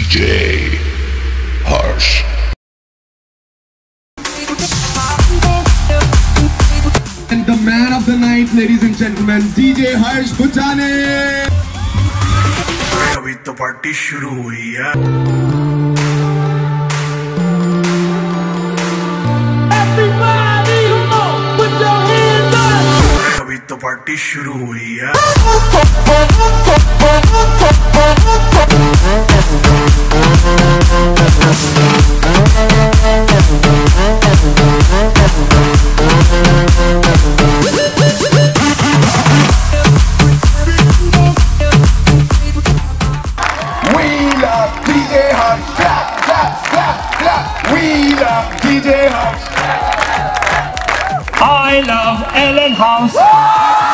DJ Harsh. And the man of the night, ladies and gentlemen, DJ Harsh Bujane. अभी तो party शुरू हुई है. Everybody, come on, put your hands up. अभी तो party शुरू हुई है. I love Allenhouse.